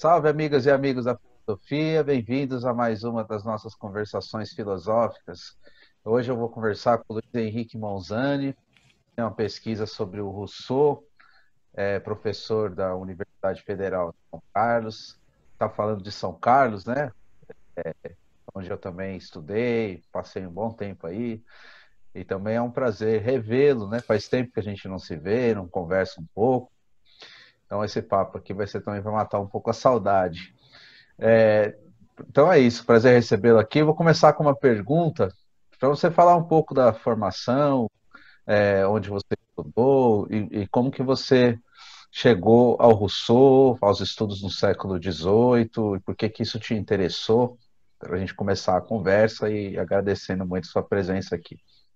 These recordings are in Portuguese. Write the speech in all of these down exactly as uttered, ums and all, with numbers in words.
Salve, amigas e amigos da filosofia, bem-vindos a mais uma das nossas conversações filosóficas. Hoje eu vou conversar com o Luiz Henrique Monzani, que tem uma pesquisa sobre o Rousseau, é professor da Universidade Federal de São Carlos. Está falando de São Carlos, né? Onde eu também estudei, passei um bom tempo aí. E também é um prazer revê-lo, né? Faz tempo que a gente não se vê, não conversa um pouco. Então esse papo aqui vai ser também para matar um pouco a saudade. É, então é isso, prazer recebê-lo aqui. Vou começar com uma pergunta para você falar um pouco da formação, é, onde você estudou e, e como que você chegou ao Rousseau, aos estudos no século dezoito, e por que que isso te interessou, para a gente começar a conversa e agradecendo muito sua presença aqui.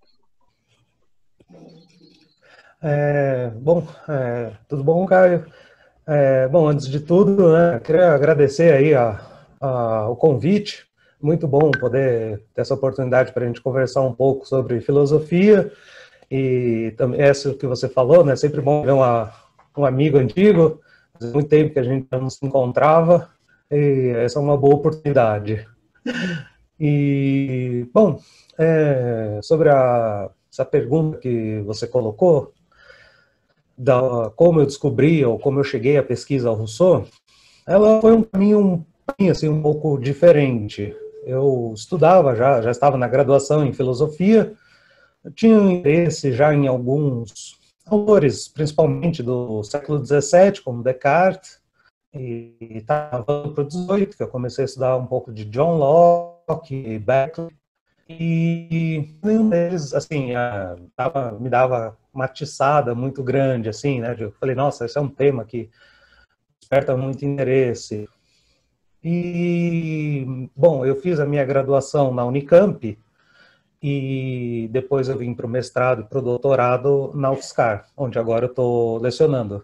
É, bom, é, tudo bom, Caio? É, bom, antes de tudo, né, queria agradecer aí a, a, o convite. Muito bom poder ter essa oportunidade para a gente conversar um pouco sobre filosofia e também essa que você falou, né? Sempre bom ver uma, um amigo antigo. Faz muito tempo que a gente não se encontrava e essa é uma boa oportunidade. E bom, é, sobre a, essa pergunta que você colocou, da como eu descobri ou como eu cheguei à pesquisa ao Rousseau, ela foi um caminho, um caminho assim, um pouco diferente. Eu estudava já, já estava na graduação em filosofia, eu tinha um interesse já em alguns autores, principalmente do século dezessete, como Descartes, e estava para o dezoito, que eu comecei a estudar um pouco de John Locke, Berkeley, e nenhum deles, assim, tava, me dava uma atiçada muito grande, assim, né? Eu falei, nossa, esse é um tema que desperta muito interesse. E, bom, eu fiz a minha graduação na Unicamp e depois eu vim para o mestrado e para o doutorado na UFSCar, onde agora eu estou lecionando.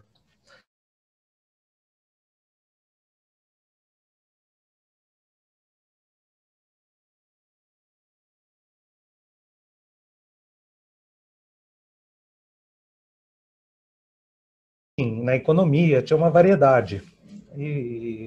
Na economia tinha uma variedade. E,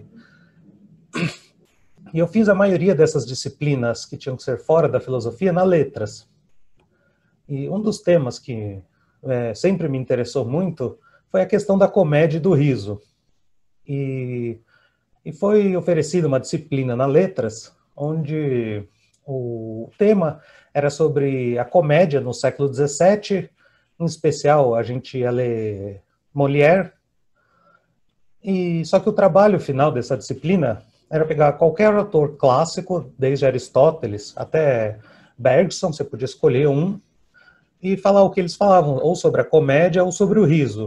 e eu fiz a maioria dessas disciplinas que tinham que ser fora da filosofia na letras. E um dos temas que é, sempre me interessou muito foi a questão da comédia e do riso. E, e foi oferecida uma disciplina na letras, onde o tema era sobre a comédia no século dezessete, em especial a gente ia ler Molière. E só que o trabalho final dessa disciplina era pegar qualquer autor clássico, desde Aristóteles até Bergson, você podia escolher um, e falar o que eles falavam, ou sobre a comédia ou sobre o riso.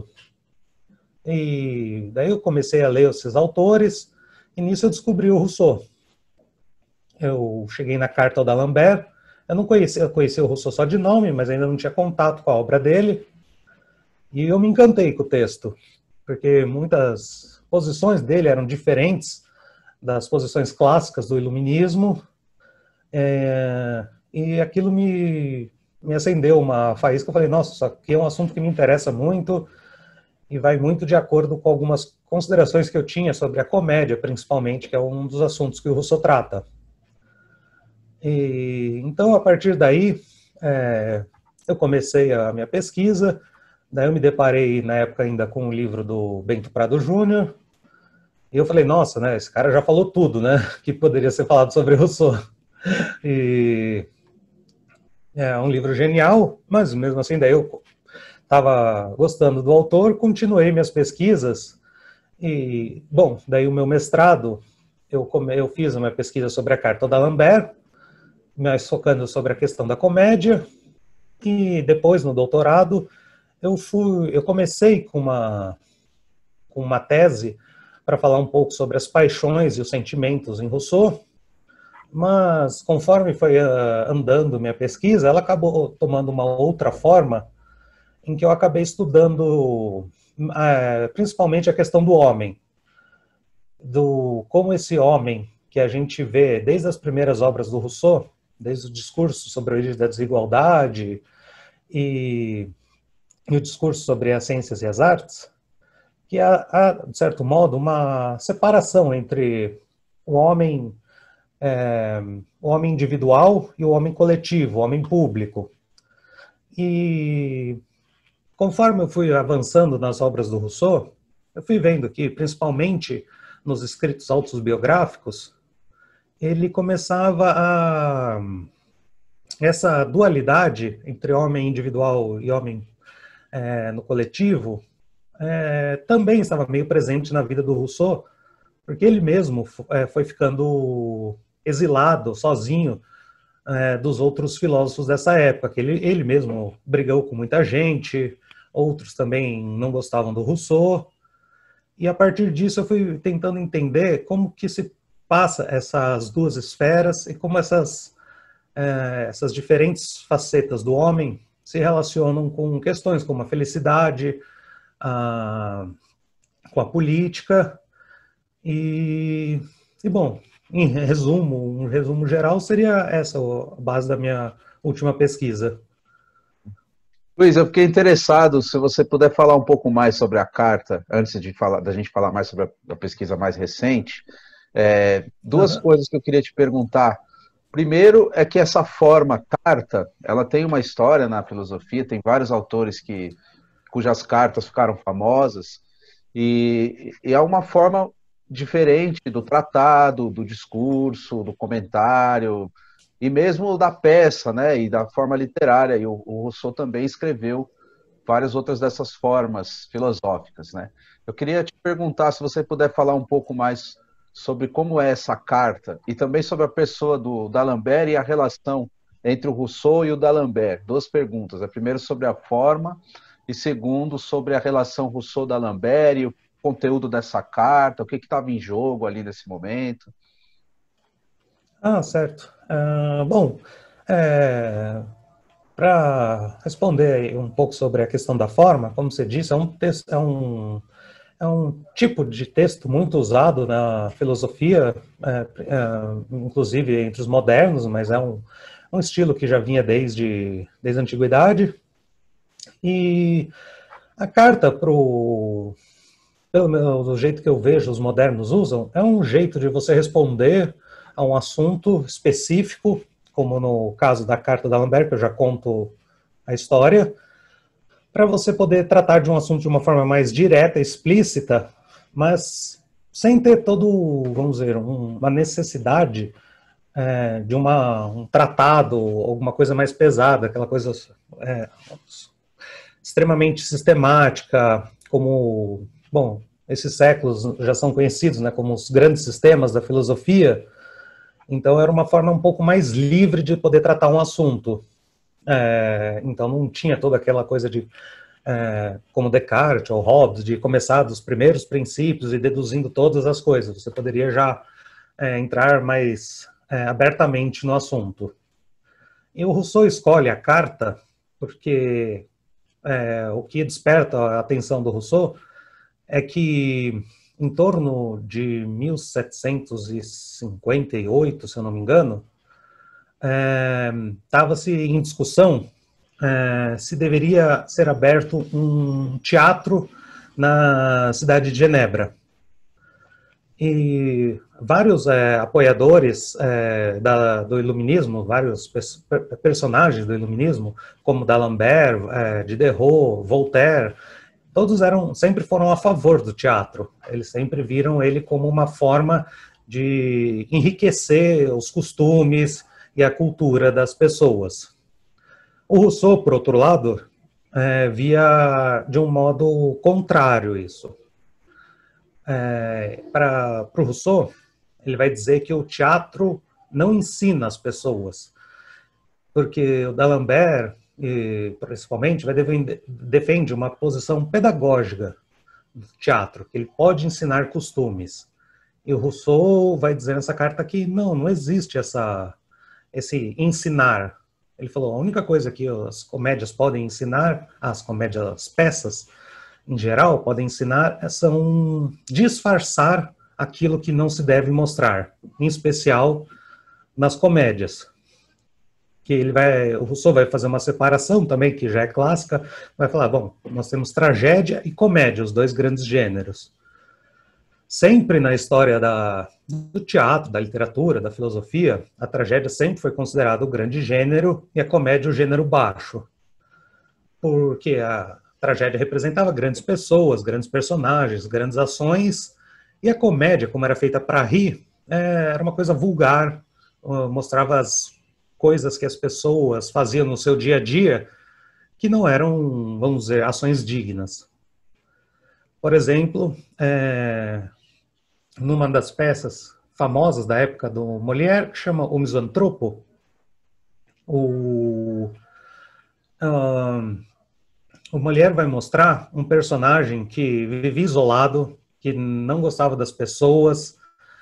E daí eu comecei a ler esses autores, e nisso eu descobri o Rousseau. Eu cheguei na Carta ao d'Alembert, eu não conhecia, eu conhecia o Rousseau só de nome, mas ainda não tinha contato com a obra dele, e eu me encantei com o texto, porque muitas posições dele eram diferentes das posições clássicas do iluminismo, é, e aquilo me, me acendeu uma faísca. Eu falei, nossa, isso aqui é um assunto que me interessa muito e vai muito de acordo com algumas considerações que eu tinha sobre a comédia, principalmente, que é um dos assuntos que o Rousseau trata. E, então, a partir daí, é, eu comecei a minha pesquisa. Daí eu me deparei, na época, ainda com o livro do Bento Prado Júnior, e eu falei, nossa, né, esse cara já falou tudo, né, que poderia ser falado sobre Rousseau. E é um livro genial, mas mesmo assim, daí eu estava gostando do autor, continuei minhas pesquisas, e, bom, daí o meu mestrado, eu, come, eu fiz uma pesquisa sobre a Carta d'Alembert, mas focando sobre a questão da comédia, e depois, no doutorado, eu, fui, eu comecei com uma, com uma tese para falar um pouco sobre as paixões e os sentimentos em Rousseau, mas conforme foi uh, andando minha pesquisa, ela acabou tomando uma outra forma, em que eu acabei estudando uh, principalmente a questão do homem, do como esse homem que a gente vê desde as primeiras obras do Rousseau, desde o discurso sobre a origem da desigualdade e, e o discurso sobre as ciências e as artes, que há, há, de certo modo, uma separação entre o homem, é, o homem individual e o homem coletivo, o homem público. E conforme eu fui avançando nas obras do Rousseau, eu fui vendo que, principalmente nos escritos autobiográficos, ele começava a... essa dualidade entre homem individual e homem é, no coletivo é, também estava meio presente na vida do Rousseau, porque ele mesmo é, foi ficando exilado, sozinho, é, dos outros filósofos dessa época, que ele, ele mesmo brigou com muita gente, outros também não gostavam do Rousseau, e a partir disso eu fui tentando entender como que se passa essas duas esferas e como essas, é, essas diferentes facetas do homem se relacionam com questões como a felicidade, a, com a política, e, e bom, em resumo, um resumo geral seria essa a base da minha última pesquisa. Luiz, eu fiquei interessado se você puder falar um pouco mais sobre a carta, antes de falar, da gente falar mais sobre a, a pesquisa mais recente. É, duas uhum. coisas que eu queria te perguntar. Primeiro é que essa forma carta, ela tem uma história na filosofia, tem vários autores que, cujas cartas ficaram famosas, e, e é uma forma diferente do tratado, do discurso, do comentário, e mesmo da peça, né, e da forma literária. E o, o Rousseau também escreveu várias outras dessas formas filosóficas, né. Eu queria te perguntar se você puder falar um pouco mais sobre como é essa carta, e também sobre a pessoa do D'Alembert e a relação entre o Rousseau e o D'Alembert. Duas perguntas. A primeira sobre a forma, e segundo sobre a relação Rousseau-D'Alembert e o conteúdo dessa carta, o que estava em jogo ali nesse momento. Ah, certo. Uh, bom, é, para responder um pouco sobre a questão da forma, como você disse, é um texto, é um É um tipo de texto muito usado na filosofia, é, é, inclusive entre os modernos, mas é um, um estilo que já vinha desde, desde a antiguidade. E a carta, pro, pelo meu, do jeito que eu vejo os modernos usam, é um jeito de você responder a um assunto específico, como no caso da carta da D'Alembert, que eu já conto a história, para você poder tratar de um assunto de uma forma mais direta, explícita, mas sem ter todo, vamos dizer, um, uma necessidade é, de uma, um tratado, alguma coisa mais pesada, aquela coisa é, extremamente sistemática, como, bom, esses séculos já são conhecidos, né, como os grandes sistemas da filosofia. Então era uma forma um pouco mais livre de poder tratar um assunto. É, então não tinha toda aquela coisa de, é, como Descartes ou Hobbes, de começar dos primeiros princípios e deduzindo todas as coisas. Você poderia já é, entrar mais é, abertamente no assunto. E o Rousseau escolhe a carta porque é, o que desperta a atenção do Rousseau é que em torno de mil setecentos e cinquenta e oito, se eu não me engano, estava-se é, em discussão é, se deveria ser aberto um teatro na cidade de Genebra. E vários é, apoiadores é, da, do iluminismo, vários pers personagens do iluminismo, como D'Alembert, é, Diderot, Voltaire, todos eram, sempre foram a favor do teatro. Eles sempre viram ele como uma forma de enriquecer os costumes e a cultura das pessoas. O Rousseau, por outro lado, é, via de um modo contrário isso. É, para o Rousseau, ele vai dizer que o teatro não ensina as pessoas, porque o D'Alembert, e, principalmente, vai defender, defende uma posição pedagógica do teatro, que ele pode ensinar costumes. E o Rousseau vai dizer nessa carta que não, não existe essa... esse ensinar. Ele falou, a única coisa que as comédias podem ensinar, as comédias, as peças, em geral, podem ensinar, são disfarçar aquilo que não se deve mostrar, em especial nas comédias. que ele vai, o Rousseau vai fazer uma separação também, que já é clássica, vai falar, bom, nós temos tragédia e comédia, os dois grandes gêneros. Sempre na história da, do teatro, da literatura, da filosofia, a tragédia sempre foi considerada o grande gênero e a comédia o gênero baixo. Porque a tragédia representava grandes pessoas, grandes personagens, grandes ações, e a comédia, como era feita para rir, era uma coisa vulgar, mostrava as coisas que as pessoas faziam no seu dia a dia, que não eram, vamos dizer, ações dignas. Por exemplo, é, numa das peças famosas da época do Molière, que chama O Misantropo, o, uh, o Molière vai mostrar um personagem que vivia isolado, que não gostava das pessoas,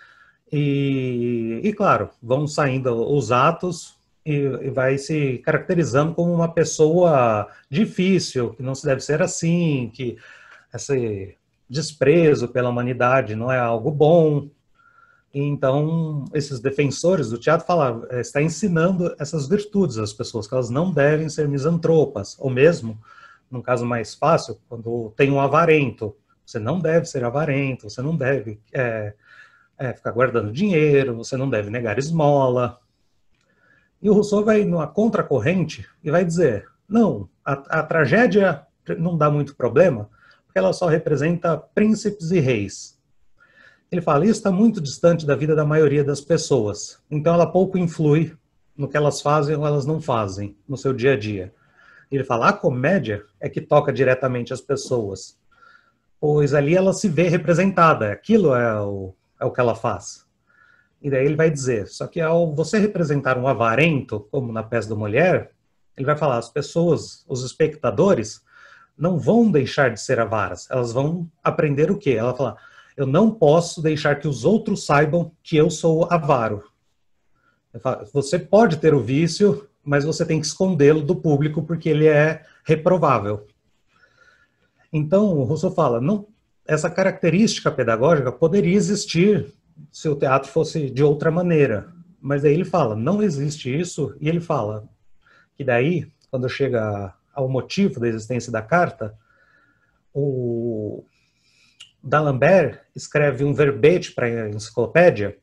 e, e claro, vão saindo os atos e, e vai se caracterizando como uma pessoa difícil, que não se deve ser assim, que esse desprezo pela humanidade não é algo bom. E então, esses defensores do teatro falam, está ensinando essas virtudes às pessoas, que elas não devem ser misantropas, ou mesmo, num caso mais fácil, quando tem um avarento, você não deve ser avarento, você não deve é, é, ficar guardando dinheiro, você não deve negar esmola. E o Rousseau vai numa contracorrente e vai dizer, não, a, a tragédia não dá muito problema, porque ela só representa príncipes e reis. Ele fala, isso está muito distante da vida da maioria das pessoas, então ela pouco influi no que elas fazem ou elas não fazem no seu dia a dia. Ele fala, a comédia é que toca diretamente as pessoas, pois ali ela se vê representada, aquilo é o, é o que ela faz. E daí ele vai dizer, só que ao você representar um avarento, como na peça do Molière, ele vai falar, as pessoas, os espectadores, não vão deixar de ser avaras, elas vão aprender o quê? Ela fala, eu não posso deixar que os outros saibam que eu sou avaro. Falo, você pode ter o vício, mas você tem que escondê-lo do público porque ele é reprovável. Então, o Rousseau fala, não, essa característica pedagógica poderia existir se o teatro fosse de outra maneira. Mas aí ele fala, não existe isso, e ele fala que daí, quando chega ao motivo da existência da carta, o D'Alembert escreve um verbete para a enciclopédia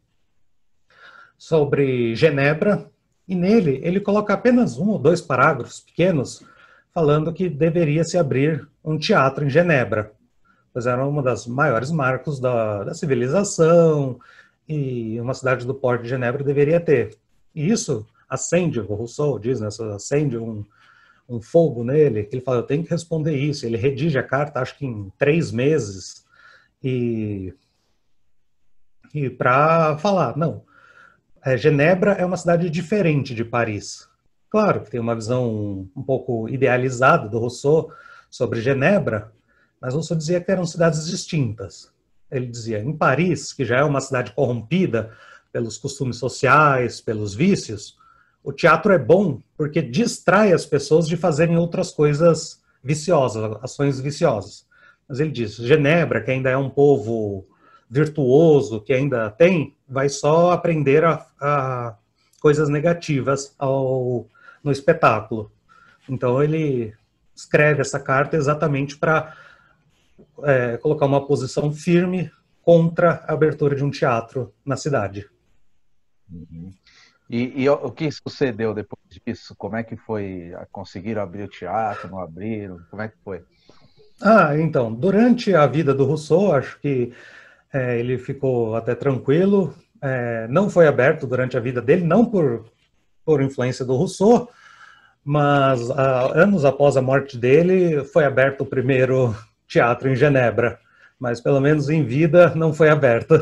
sobre Genebra, e nele ele coloca apenas um ou dois parágrafos pequenos falando que deveria se abrir um teatro em Genebra, pois era uma das maiores marcos da, da civilização e uma cidade do porte de Genebra deveria ter. E isso acende, o Rousseau diz, né, acende um, um fogo nele, que ele fala, eu tenho que responder isso. Ele redige a carta, acho que em três meses, e, e para falar, não, é, Genebra é uma cidade diferente de Paris. Claro que tem uma visão um pouco idealizada do Rousseau sobre Genebra, mas Rousseau dizia que eram cidades distintas. Ele dizia, em Paris, que já é uma cidade corrompida pelos costumes sociais, pelos vícios, o teatro é bom porque distrai as pessoas de fazerem outras coisas viciosas, ações viciosas. Mas ele diz, Genebra, que ainda é um povo virtuoso, que ainda tem, vai só aprender a, a coisas negativas ao, no espetáculo. Então ele escreve essa carta exatamente para é, colocar uma posição firme contra a abertura de um teatro na cidade. Uhum. E, e o que sucedeu depois disso? Como é que foi? Conseguiram abrir o teatro, não abriram? Como é que foi? Ah, então, durante a vida do Rousseau, acho que é, ele ficou até tranquilo, é, não foi aberto durante a vida dele, não por, por influência do Rousseau, mas ah, anos após a morte dele, foi aberto o primeiro teatro em Genebra, mas pelo menos em vida não foi aberto.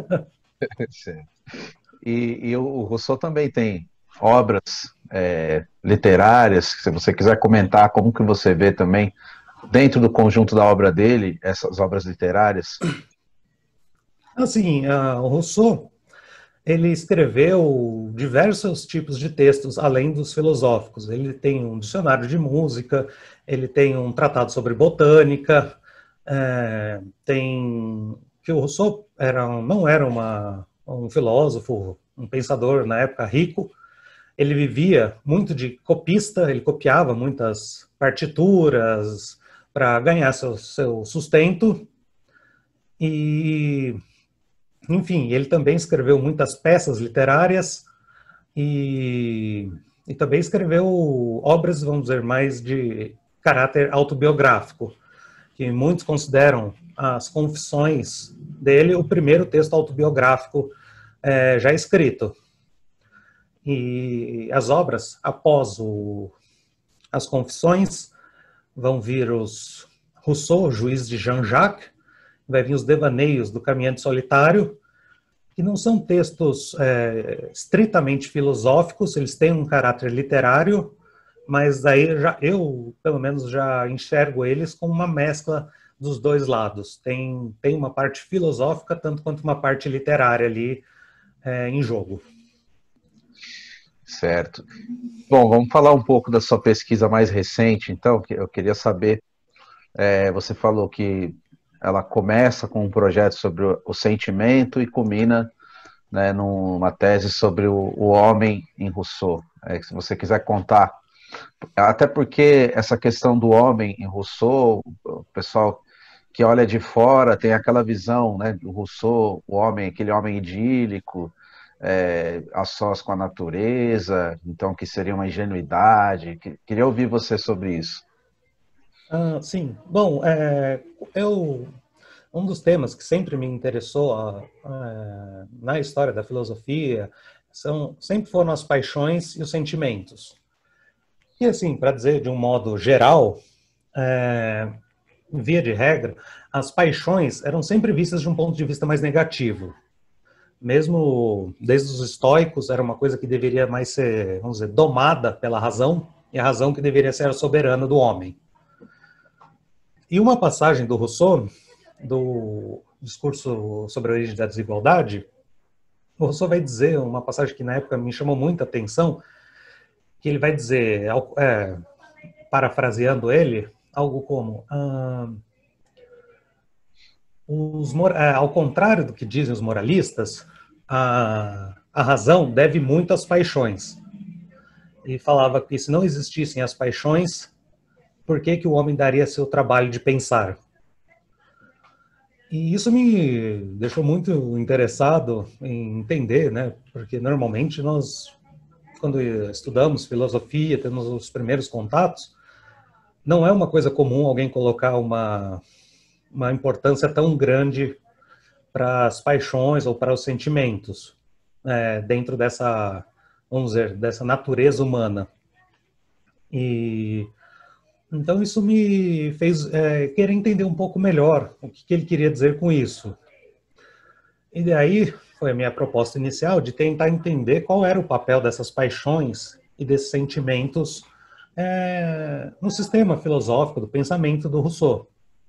E, e o Rousseau também tem obras é, literárias, se você quiser comentar como que você vê também, dentro do conjunto da obra dele, essas obras literárias. Assim, uh, o Rousseau, ele escreveu diversos tipos de textos, além dos filosóficos. Ele tem um dicionário de música, ele tem um tratado sobre botânica, é, tem... que o Rousseau era, não era uma, um filósofo, um pensador, na época, rico, ele vivia muito de copista, ele copiava muitas partituras para ganhar seu, seu sustento. E, enfim, ele também escreveu muitas peças literárias e, e também escreveu obras, vamos dizer, mais de caráter autobiográfico, que muitos consideram as Confissões dele o primeiro texto autobiográfico é, já escrito. E as obras, após o, as Confissões, vão vir os Rousseau, Juiz de Jean-Jacques, vai vir os Devaneios do Caminhante Solitário, que não são textos é, estritamente filosóficos, eles têm um caráter literário, mas daí já, eu, pelo menos, já enxergo eles como uma mescla dos dois lados. Tem, tem uma parte filosófica, tanto quanto uma parte literária ali é, em jogo. Certo. Bom, vamos falar um pouco da sua pesquisa mais recente, então, que eu queria saber, é, você falou que ela começa com um projeto sobre o, o sentimento e culmina, né, numa tese sobre o, o homem em Rousseau. É, se você quiser contar, até porque essa questão do homem em Rousseau, o pessoal que olha de fora tem aquela visão, né, do Rousseau, o homem, aquele homem idílico, é, a sós com a natureza, então que seria uma ingenuidade. Queria ouvir você sobre isso. Ah, sim. Bom, é, eu, um dos temas que sempre me interessou a, a, na história da filosofia são, sempre foram as paixões e os sentimentos. E assim, para dizer de um modo geral, é, via de regra, as paixões eram sempre vistas de um ponto de vista mais negativo. Mesmo desde os estoicos, era uma coisa que deveria mais ser, vamos dizer, domada pela razão, e a razão que deveria ser a soberana do homem. E uma passagem do Rousseau, do discurso sobre a origem da desigualdade, o Rousseau vai dizer, uma passagem que na época me chamou muita atenção, que ele vai dizer, é, parafraseando ele, algo como, ah, os, é, ao contrário do que dizem os moralistas, a, a razão deve muito às paixões. E falava que se não existissem as paixões, por que que o homem daria seu trabalho de pensar? E isso me deixou muito interessado em entender, né? Porque normalmente nós, quando estudamos filosofia, temos os primeiros contatos, não é uma coisa comum alguém colocar uma, uma importância tão grande para as paixões ou para os sentimentos, é, dentro dessa, vamos dizer, dessa natureza humana. E então isso me fez é, querer entender um pouco melhor o que, que ele queria dizer com isso. E daí foi a minha proposta inicial de tentar entender qual era o papel dessas paixões e desses sentimentos é, no sistema filosófico do pensamento do Rousseau.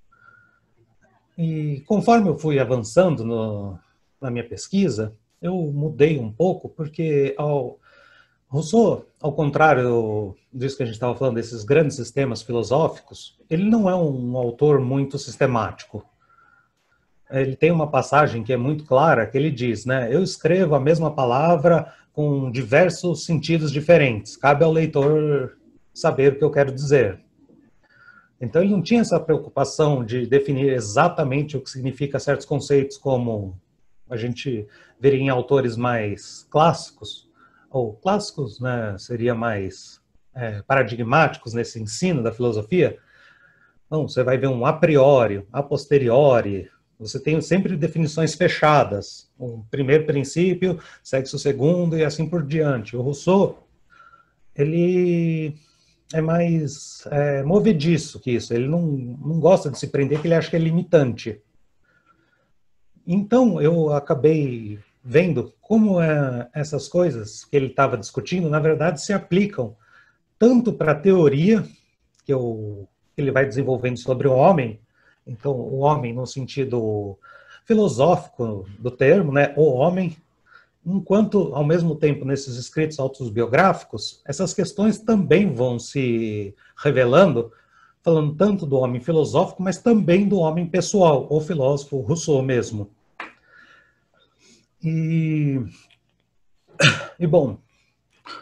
E conforme eu fui avançando no, na minha pesquisa, eu mudei um pouco, porque ao, Rousseau, ao contrário disso que a gente estava falando, desses grandes sistemas filosóficos, ele não é um autor muito sistemático. Ele tem uma passagem que é muito clara, que ele diz, né, eu escrevo a mesma palavra com diversos sentidos diferentes, cabe ao leitor saber o que eu quero dizer. Então ele não tinha essa preocupação de definir exatamente o que significa certos conceitos, como a gente veria em autores mais clássicos, ou clássicos, né, seria mais é, paradigmáticos nesse ensino da filosofia. Não, você vai ver um a priori, a posteriori, você tem sempre definições fechadas. Um primeiro princípio segue-se o segundo e assim por diante. O Rousseau, ele é mais é, movediço que isso. Ele não, não gosta de se prender, porque ele acha que é limitante. Então, eu acabei vendo como é, essas coisas que ele estava discutindo, na verdade, se aplicam tanto para a teoria que, eu, que ele vai desenvolvendo sobre o homem, então o homem no sentido filosófico do termo, né, o homem, enquanto, ao mesmo tempo, nesses escritos autobiográficos, essas questões também vão se revelando, falando tanto do homem filosófico, mas também do homem pessoal, o filósofo Rousseau mesmo. E, e bom,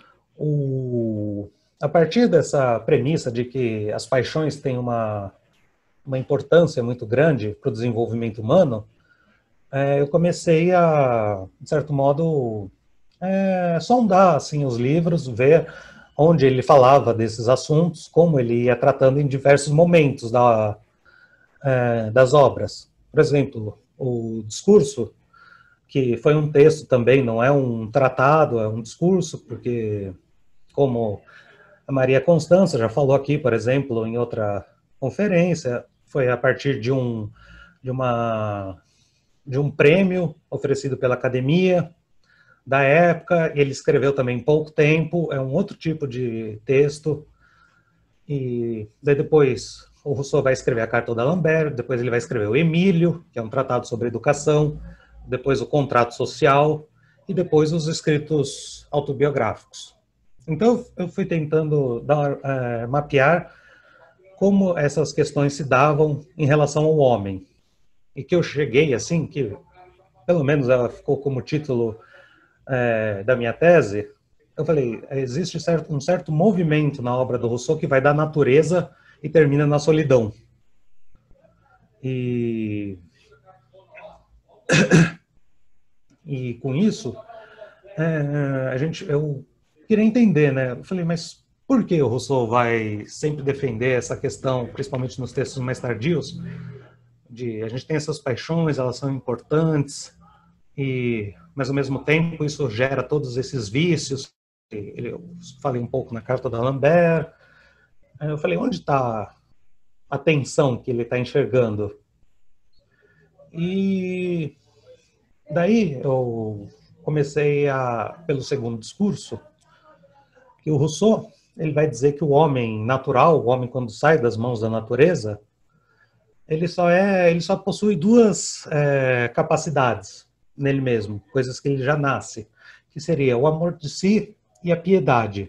o, a partir dessa premissa de que as paixões têm uma, uma importância muito grande para o desenvolvimento humano, é, eu comecei a, de certo modo, é, sondar assim, os livros, ver onde ele falava desses assuntos, como ele ia tratando em diversos momentos da, é, das obras. Por exemplo, o discurso, que foi um texto também, não é um tratado, é um discurso, porque, como a Maria Constança já falou aqui, por exemplo, em outra conferência, foi a partir de um, de uma, de um prêmio oferecido pela academia da época. Ele escreveu também em pouco tempo, é um outro tipo de texto. E daí depois o Rousseau vai escrever a Carta d'Alembert, depois ele vai escrever o Emílio, que é um tratado sobre educação, depois o Contrato Social, e depois os escritos autobiográficos. Então eu fui tentando dar, é, mapear como essas questões se davam em relação ao homem. E que eu cheguei assim, que pelo menos ela ficou como título é, da minha tese, eu falei, existe certo, um certo movimento na obra do Rousseau que vai da natureza e termina na solidão. E, e com isso, é, a gente, eu queria entender, né? Eu falei, mas por que o Rousseau vai sempre defender essa questão, principalmente nos textos mais tardios, de a gente tem essas paixões, elas são importantes, e, mas ao mesmo tempo isso gera todos esses vícios. Eu falei um pouco na Carta d'Alembert. Eu falei, onde está a tensão que ele está enxergando? E daí eu comecei a, pelo segundo discurso, que o Rousseau, ele vai dizer que o homem natural, o homem quando sai das mãos da natureza, ele só é, ele só possui duas é, capacidades nele mesmo, coisas que ele já nasce, que seria o amor de si e a piedade.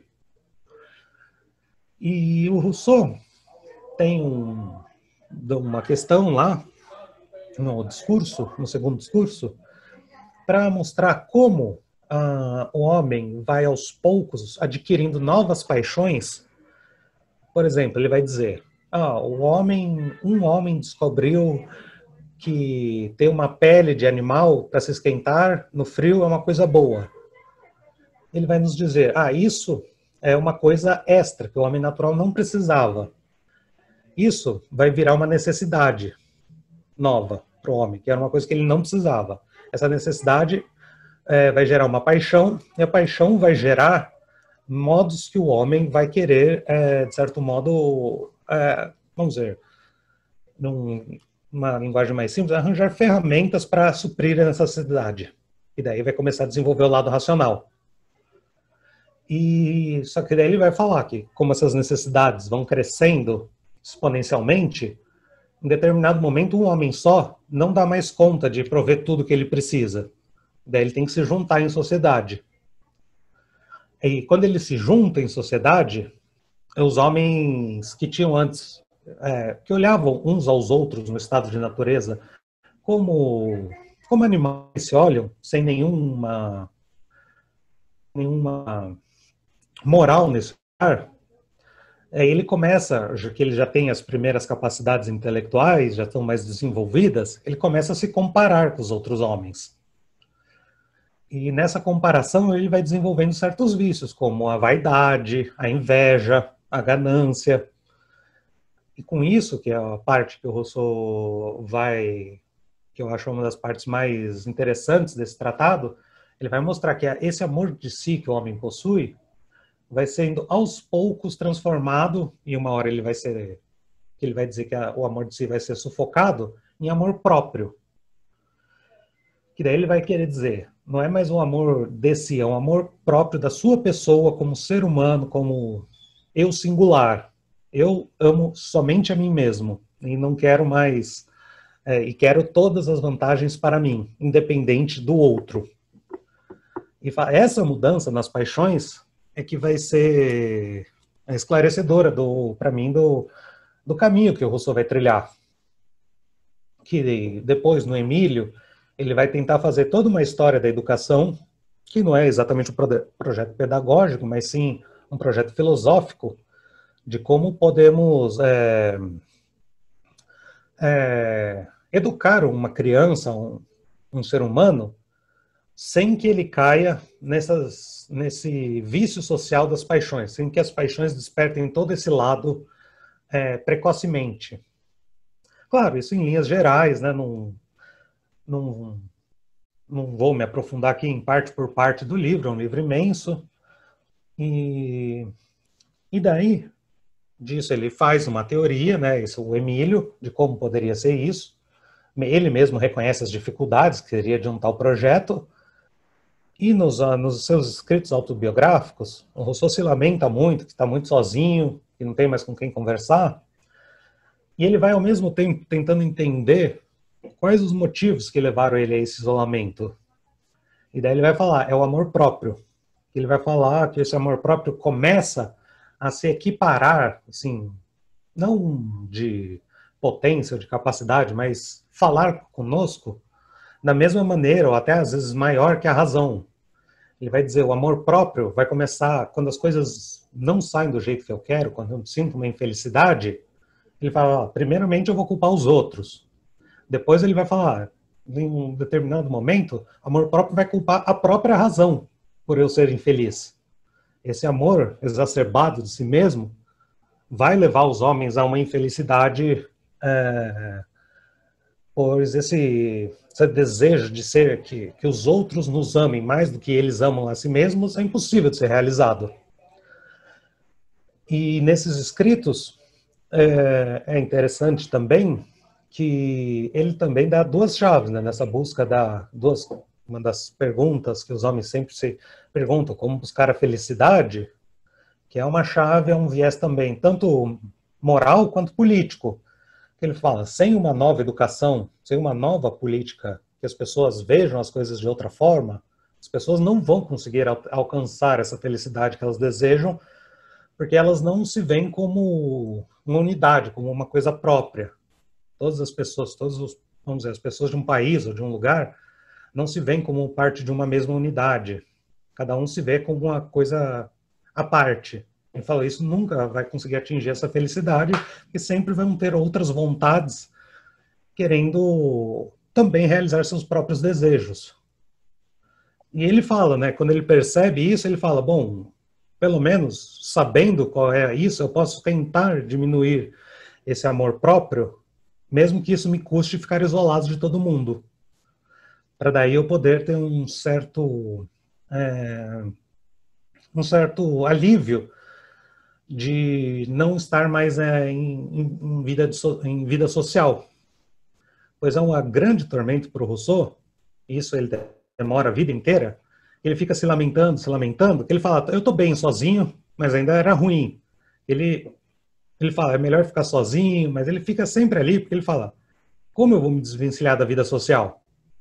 E o Rousseau tem um, uma questão lá no discurso, no segundo discurso, para mostrar como ah, o homem vai aos poucos adquirindo novas paixões. Por exemplo, ele vai dizer, ah, o homem, um homem descobriu que ter uma pele de animal para se esquentar no frio é uma coisa boa. Ele vai nos dizer, ah, isso é uma coisa extra, que o homem natural não precisava. Isso vai virar uma necessidade nova para o homem, que era uma coisa que ele não precisava. Essa necessidade é, vai gerar uma paixão, e a paixão vai gerar modos que o homem vai querer, é, de certo modo, é, vamos dizer, num, uma linguagem mais simples, arranjar ferramentas para suprir a necessidade. E daí vai começar a desenvolver o lado racional. E só que daí ele vai falar que, como essas necessidades vão crescendo exponencialmente, em determinado momento um homem só não dá mais conta de prover tudo que ele precisa. Daí ele tem que se juntar em sociedade. E quando ele se junta em sociedade, os homens que tinham antes, é, que olhavam uns aos outros no estado de natureza, como, como animais se olham, sem nenhuma, nenhuma moral nesse lugar, é, ele começa, já que ele já tem as primeiras capacidades intelectuais, já estão mais desenvolvidas, ele começa a se comparar com os outros homens. E nessa comparação ele vai desenvolvendo certos vícios, como a vaidade, a inveja, a ganância. E com isso, que é a parte que o Rousseau vai, que eu acho uma das partes mais interessantes desse tratado, ele vai mostrar que esse amor de si que o homem possui vai sendo aos poucos transformado, e uma hora ele vai ser, que ele vai dizer que a, o amor de si vai ser sufocado em amor próprio. Que daí ele vai querer dizer, não é mais um amor de si, é um amor próprio da sua pessoa como ser humano, como eu singular. Eu amo somente a mim mesmo e não quero mais, é, e quero todas as vantagens para mim, independente do outro. E essa mudança nas paixões é que vai ser esclarecedora para mim do, do caminho que o Rousseau vai trilhar. Que depois, no Emílio, ele vai tentar fazer toda uma história da educação, que não é exatamente um projeto pedagógico, mas sim um projeto filosófico de como podemos é, é, educar uma criança, um, um ser humano, sem que ele caia nessas, nesse vício social das paixões, sem que as paixões despertem todo esse lado é, precocemente. Claro, isso em linhas gerais, né? Não, não, não vou me aprofundar aqui em parte por parte do livro, é um livro imenso. E, e daí, disso ele faz uma teoria, né? Isso, o Emílio, de como poderia ser isso. Ele mesmo reconhece as dificuldades que seria de um tal projeto. E nos, nos seus escritos autobiográficos, o Rousseau se lamenta muito, que está muito sozinho, que não tem mais com quem conversar. E ele vai, ao mesmo tempo, tentando entender quais os motivos que levaram ele a esse isolamento. E daí ele vai falar, é o amor próprio. Ele vai falar que esse amor próprio começa a se equiparar, assim, não de potência, de capacidade, mas falar conosco da mesma maneira, ou até às vezes maior que a razão. Ele vai dizer, o amor próprio vai começar, quando as coisas não saem do jeito que eu quero, quando eu sinto uma infelicidade, ele fala, primeiramente eu vou culpar os outros. Depois ele vai falar, em um determinado momento, amor próprio vai culpar a própria razão por eu ser infeliz. Esse amor exacerbado de si mesmo vai levar os homens a uma infelicidade, é, pois esse, esse desejo de ser que, que os outros nos amem mais do que eles amam a si mesmos é impossível de ser realizado. E nesses escritos é, é interessante também que ele também dá duas chaves, né, nessa busca da duas, uma das perguntas que os homens sempre se perguntam, como buscar a felicidade, que é uma chave, é um viés também, tanto moral quanto político. Ele fala, sem uma nova educação, sem uma nova política, que as pessoas vejam as coisas de outra forma, as pessoas não vão conseguir al alcançar essa felicidade que elas desejam, porque elas não se veem como uma unidade, como uma coisa própria. Todas as pessoas, todos os, vamos dizer, as pessoas de um país ou de um lugar, não se veem como parte de uma mesma unidade. Cada um se vê como uma coisa à parte. Ele fala, isso nunca vai conseguir atingir essa felicidade, porque sempre vão ter outras vontades querendo também realizar seus próprios desejos. E ele fala, né, quando ele percebe isso, ele fala, bom, pelo menos sabendo qual é isso, eu posso tentar diminuir esse amor próprio, mesmo que isso me custe ficar isolado de todo mundo. Para daí eu poder ter um certo, é, um certo alívio de não estar mais é, em, em, vida de so, em vida social. Pois é um grande tormento para o Rousseau, isso ele demora a vida inteira, ele fica se lamentando, se lamentando, que ele fala, eu estou bem sozinho, mas ainda era ruim. Ele, ele fala, é melhor ficar sozinho, mas ele fica sempre ali, porque ele fala, como eu vou me desvencilhar da vida social?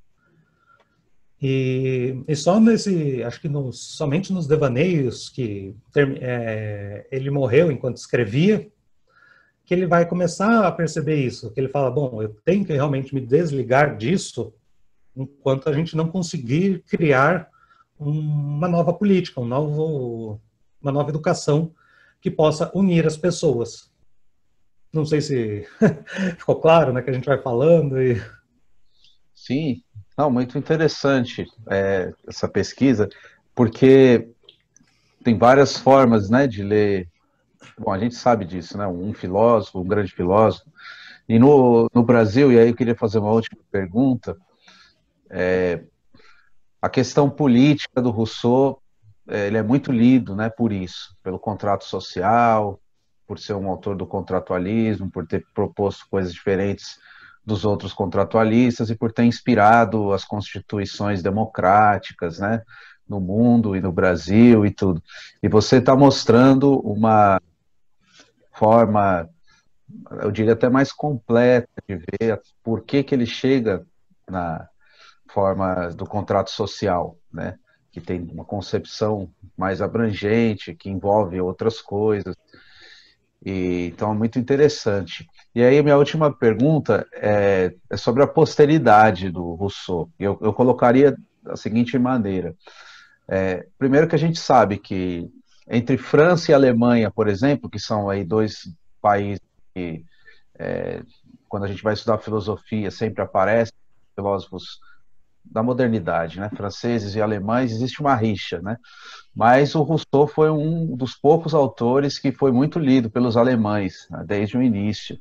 E, e só nesse, acho que no, somente nos devaneios que ter, é, ele morreu enquanto escrevia, que ele vai começar a perceber isso, que ele fala, bom, eu tenho que realmente me desligar disso enquanto a gente não conseguir criar uma nova política, um novo, uma nova educação que possa unir as pessoas. Não sei se ficou claro, né, que a gente vai falando e... Sim, não, muito interessante é, essa pesquisa, porque tem várias formas, né, de ler. Bom, a gente sabe disso, né? Um filósofo, um grande filósofo. E no, no Brasil, e aí eu queria fazer uma última pergunta, é, a questão política do Rousseau, é, ele é muito lido, né, por isso, pelo contrato social, por ser um autor do contratualismo, por ter proposto coisas diferentes dos outros contratualistas e por ter inspirado as constituições democráticas, né, no mundo e no Brasil e tudo. E você está mostrando uma forma, eu diria até mais completa de ver por que que ele chega na forma do contrato social, né, que tem uma concepção mais abrangente, que envolve outras coisas. E, então é muito interessante. E aí minha última pergunta é, é sobre a posteridade do Rousseau. Eu, eu colocaria da seguinte maneira, É, primeiro que a gente sabe que entre França e Alemanha, por exemplo, que são aí dois países que, é, quando a gente vai estudar filosofia, sempre aparecem filósofos da modernidade, né, franceses e alemães, existe uma rixa, né? Mas o Rousseau foi um dos poucos autores que foi muito lido pelos alemães, né, desde o início.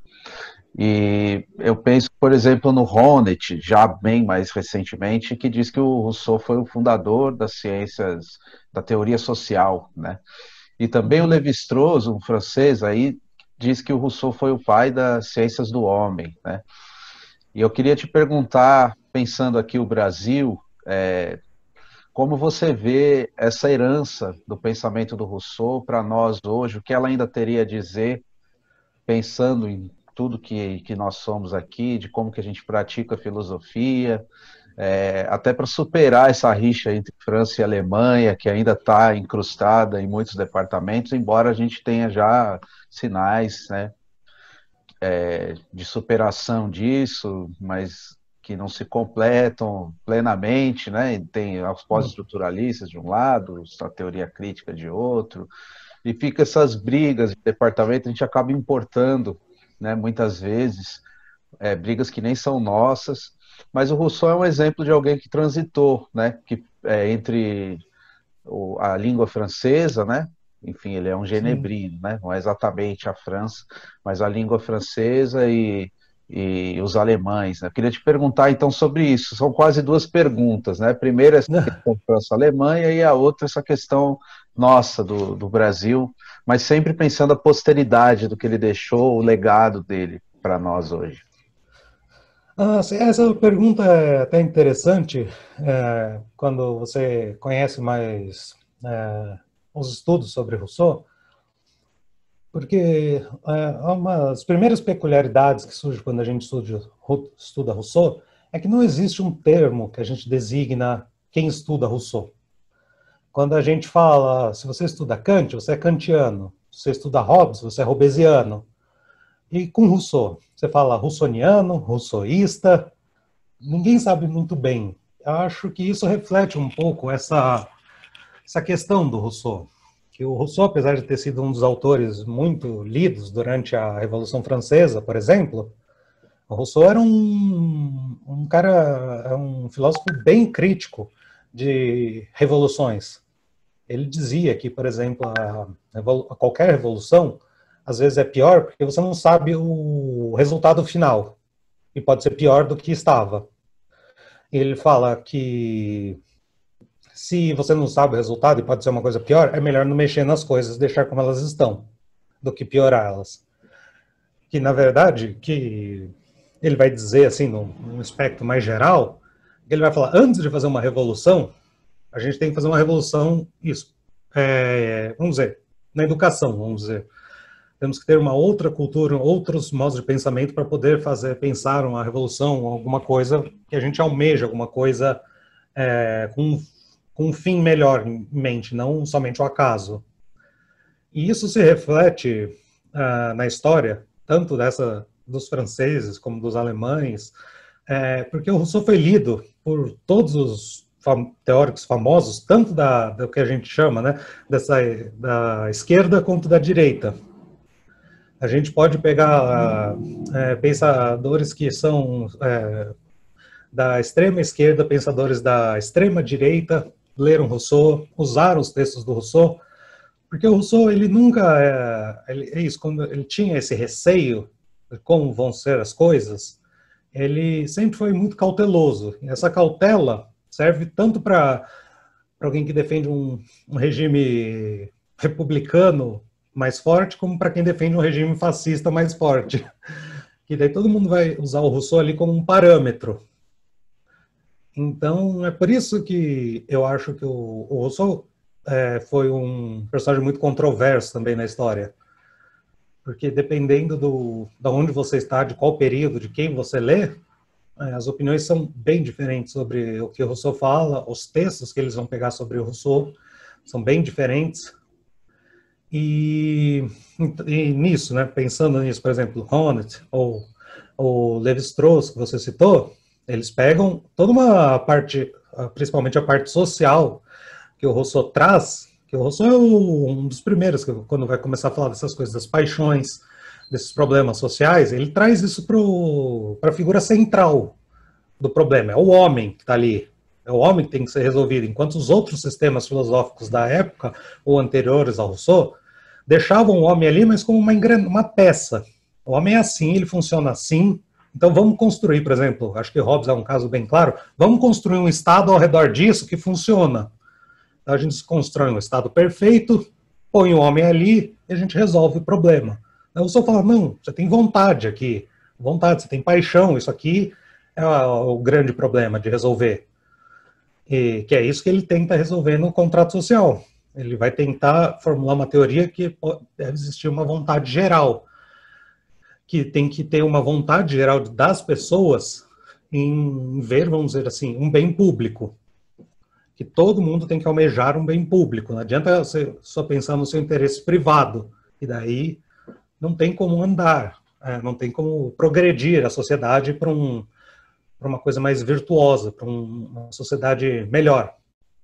E eu penso, por exemplo, no Honneth, já bem mais recentemente, que diz que o Rousseau foi o fundador das ciências, da teoria social, né? E também o Lévi-Strauss, um francês, aí diz que o Rousseau foi o pai das ciências do homem, né? E eu queria te perguntar, pensando aqui o Brasil, é, como você vê essa herança do pensamento do Rousseau para nós hoje, o que ela ainda teria a dizer, pensando em tudo que, que nós somos aqui, de como que a gente pratica a filosofia, é, até para superar essa rixa entre França e Alemanha, que ainda está incrustada em muitos departamentos, embora a gente tenha já sinais, né, é, de superação disso, mas que não se completam plenamente, né? Tem os pós-estruturalistas de um lado, a teoria crítica de outro, e fica essas brigas de departamento, a gente acaba importando, né, muitas vezes, é, brigas que nem são nossas, mas o Rousseau é um exemplo de alguém que transitou, né, que, é, entre o, a língua francesa, né, enfim, ele é um genebrino, né, não é exatamente a França, mas a língua francesa e, e os alemães, né. Eu queria te perguntar, então, sobre isso, são quase duas perguntas, né, primeiro essa questão França-Alemanha e a outra essa questão nossa, do, do Brasil, mas sempre pensando a posteridade do que ele deixou, o legado dele para nós hoje. Ah, essa pergunta é até interessante, é, quando você conhece mais é, os estudos sobre Rousseau, porque é, uma das primeiras peculiaridades que surge quando a gente estuda, estuda Rousseau é que não existe um termo que a gente designa quem estuda Rousseau. Quando a gente fala, se você estuda Kant, você é kantiano. Se você estuda Hobbes, você é hobbesiano. E com Rousseau, você fala russoniano, rousseauista, ninguém sabe muito bem. Eu acho que isso reflete um pouco essa, essa questão do Rousseau. Que o Rousseau, apesar de ter sido um dos autores muito lidos durante a Revolução Francesa, por exemplo, o Rousseau era um, um cara, um filósofo bem crítico de revoluções. Ele dizia que, por exemplo, a, a qualquer revolução, às vezes é pior porque você não sabe o resultado final. E pode ser pior do que estava. Ele fala que se você não sabe o resultado e pode ser uma coisa pior, é melhor não mexer nas coisas, deixar como elas estão, do que piorá-las. Que, na verdade, que ele vai dizer, assim, num, num aspecto mais geral, ele vai falar, antes de fazer uma revolução, a gente tem que fazer uma revolução, isso, é, vamos dizer, na educação, vamos dizer. Temos que ter uma outra cultura, outros modos de pensamento para poder fazer, pensar uma revolução, alguma coisa que a gente almeja, alguma coisa é, com, com um fim melhor em mente, não somente o acaso. E isso se reflete uh, na história, tanto dessa dos franceses como dos alemães, é, porque o Rousseau foi lido por todos os fam teóricos famosos, tanto da, do que a gente chama, né, dessa, da esquerda quanto da direita. A gente pode pegar é, pensadores que são é, da extrema esquerda, pensadores da extrema direita, leram Rousseau, usaram os textos do Rousseau, porque o Rousseau, ele nunca, é, ele, é isso, quando ele tinha esse receio de como vão ser as coisas, ele sempre foi muito cauteloso. E essa cautela serve tanto para alguém que defende um, um regime republicano mais forte, como para quem defende um regime fascista mais forte. Que daí todo mundo vai usar o Rousseau ali como um parâmetro. Então, é por isso que eu acho que o, o Rousseau é, foi um personagem muito controverso também na história. Porque dependendo do, de onde você está, de qual período, de quem você lê, é, as opiniões são bem diferentes sobre o que o Rousseau fala, os textos que eles vão pegar sobre o Rousseau são bem diferentes. E, e nisso, né, pensando nisso, por exemplo, Honneth ou o Lévi-Strauss, que você citou, eles pegam toda uma parte, principalmente a parte social, que o Rousseau traz, que o Rousseau é o, um dos primeiros, que quando vai começar a falar dessas coisas, das paixões, desses problemas sociais, ele traz isso para a figura central do problema, é o homem que está ali, é o homem que tem que ser resolvido, enquanto os outros sistemas filosóficos da época, ou anteriores ao Rousseau, deixavam o homem ali, mas como uma, uma peça. O homem é assim, ele funciona assim, então vamos construir, por exemplo, acho que Hobbes é um caso bem claro, vamos construir um Estado ao redor disso que funciona. Então a gente constrói um Estado perfeito, põe o homem ali e a gente resolve o problema. Aí o Rousseau fala, não, você tem vontade aqui, vontade, você tem paixão, isso aqui é o grande problema de resolver. E que é isso que ele tenta resolver no contrato social. Ele vai tentar formular uma teoria que deve existir uma vontade geral, que tem que ter uma vontade geral das pessoas em ver, vamos dizer assim, um bem público. Que todo mundo tem que almejar um bem público. Não adianta você só pensar no seu interesse privado, e daí não tem como andar, é, não tem como progredir a sociedade para um, para uma coisa mais virtuosa, para um, uma sociedade melhor.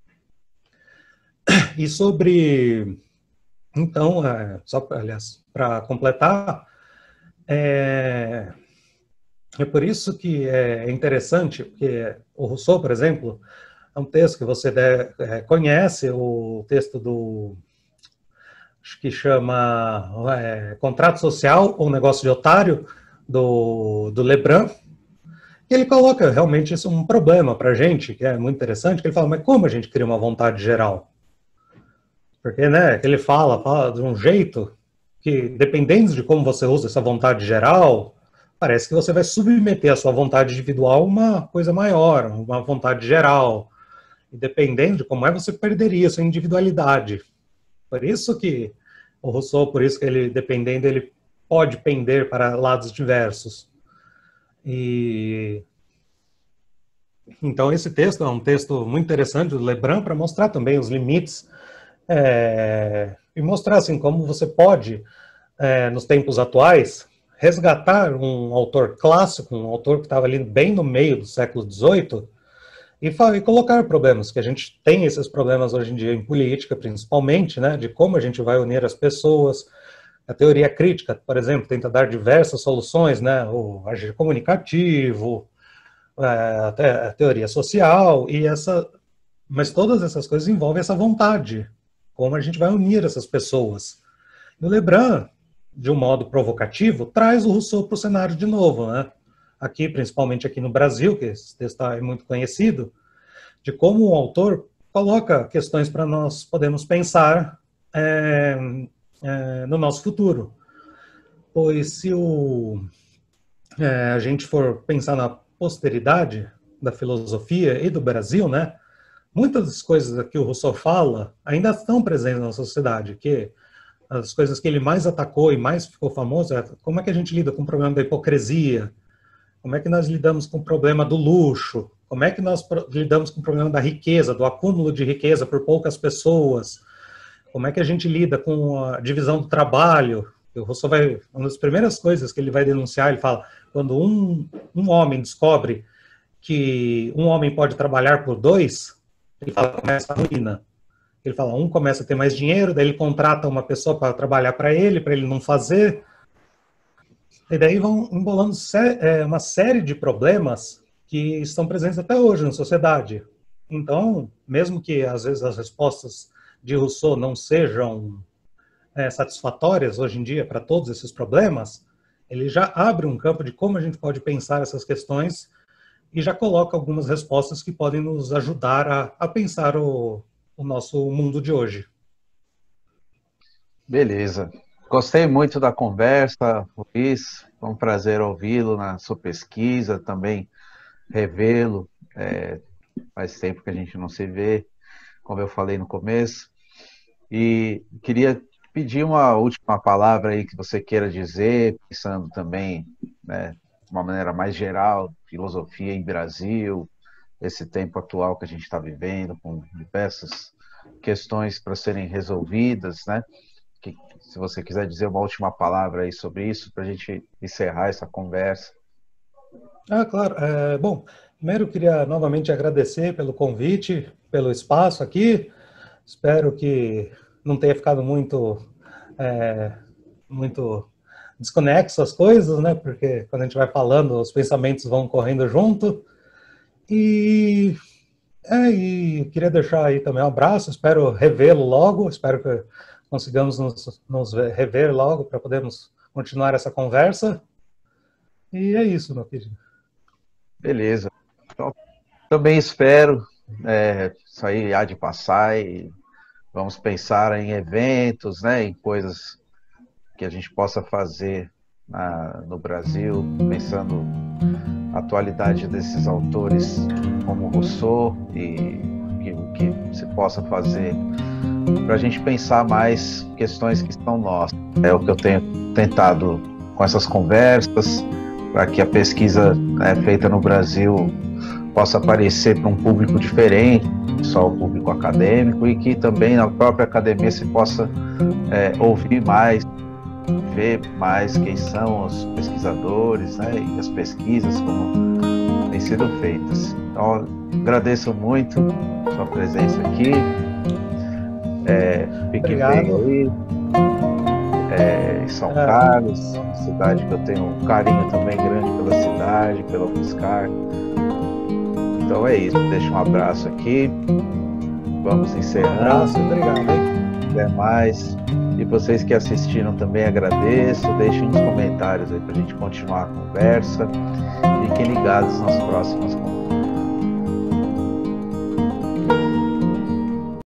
E sobre, então, é, só, aliás, para completar, é, é por isso que é interessante, porque o Rousseau, por exemplo, é um texto que você deve, é, conhece, o texto do, acho que chama é, Contrato Social ou Negócio de Otário, do, do Lebrun. E ele coloca realmente isso um problema para a gente, que é muito interessante, que ele fala, mas como a gente cria uma vontade geral? Porque, né, ele fala, fala de um jeito que, dependendo de como você usa essa vontade geral, parece que você vai submeter a sua vontade individual a uma coisa maior, uma vontade geral. E dependendo de como é, você perderia a sua individualidade. Por isso que o Rousseau, por isso que ele, dependendo, ele pode pender para lados diversos. E então esse texto é um texto muito interessante do Lebrun para mostrar também os limites é, e mostrar assim como você pode, é, nos tempos atuais, resgatar um autor clássico, um autor que estava ali bem no meio do século dezoito, e, e colocar problemas, que a gente tem esses problemas hoje em dia em política, principalmente, né, de como a gente vai unir as pessoas. A teoria crítica, por exemplo, tenta dar diversas soluções, né, o agir comunicativo, até a teoria social, e essa, mas todas essas coisas envolvem essa vontade, como a gente vai unir essas pessoas. E o Lebrun, de um modo provocativo, traz o Rousseau para o cenário de novo, né? Aqui, principalmente aqui no Brasil, que esse texto é muito conhecido, de como o autor coloca questões para nós podermos pensar é, é, no nosso futuro. Pois se o, é, a gente for pensar na posteridade da filosofia e do Brasil, né, muitas das coisas que o Rousseau fala ainda estão presentes na sociedade, que as coisas que ele mais atacou e mais ficou famoso é como é que a gente lida com o problema da hipocrisia, como é que nós lidamos com o problema do luxo, como é que nós lidamos com o problema da riqueza, do acúmulo de riqueza por poucas pessoas, como é que a gente lida com a divisão do trabalho. O Rousseau vai, uma das primeiras coisas que ele vai denunciar, ele fala, quando um, um homem descobre que um homem pode trabalhar por dois, ele fala, começa a ruína. Ele fala, um começa a ter mais dinheiro, daí ele contrata uma pessoa para trabalhar para ele, para ele não fazer. E daí vão embolando uma série de problemas que estão presentes até hoje na sociedade. Então, mesmo que às vezes as respostas de Rousseau não sejam é, satisfatórias hoje em dia para todos esses problemas, ele já abre um campo de como a gente pode pensar essas questões e já coloca algumas respostas que podem nos ajudar a, a pensar o, o nosso mundo de hoje. Beleza. Gostei muito da conversa, Luiz. Foi um prazer ouvi-lo na sua pesquisa, também revê-lo. É, faz tempo que a gente não se vê, como eu falei no começo. E queria pedir uma última palavra aí que você queira dizer, pensando também, né, de uma maneira mais geral, filosofia em Brasil, esse tempo atual que a gente está vivendo, com diversas questões para serem resolvidas, né? Que, se você quiser dizer uma última palavra aí sobre isso, para a gente encerrar essa conversa. Ah, claro. É, bom, primeiro eu queria novamente agradecer pelo convite, pelo espaço aqui. Espero que não tenha ficado muito, é, muito desconexo as coisas, né? Porque quando a gente vai falando, os pensamentos vão correndo junto. E, é, e queria deixar aí também um abraço, espero revê-lo logo, espero que consigamos nos, nos rever logo para podermos continuar essa conversa. E é isso, meu querido. Beleza. Então, também espero, é, isso aí há de passar e vamos pensar em eventos, né, em coisas que a gente possa fazer na, no Brasil, pensando na atualidade desses autores como Rousseau e o que, que se possa fazer para a gente pensar mais questões que são nossas. É o que eu tenho tentado com essas conversas, para que a pesquisa, né, feita no Brasil possa aparecer para um público diferente, só o público acadêmico, e que também na própria academia se possa é, ouvir mais, ver mais quem são os pesquisadores, né, e as pesquisas como têm sido feitas. Então, agradeço muito a sua presença aqui. É, fiquem bem aí. É, em São é. Carlos, cidade que eu tenho um carinho também grande pela cidade, pela UFSCar. Então é isso, deixo um abraço aqui, vamos encerrando. Um abraço, obrigado, hein? Até mais. E vocês que assistiram também agradeço, deixem nos comentários aí pra gente continuar a conversa. Fiquem ligados nas próximas conversas.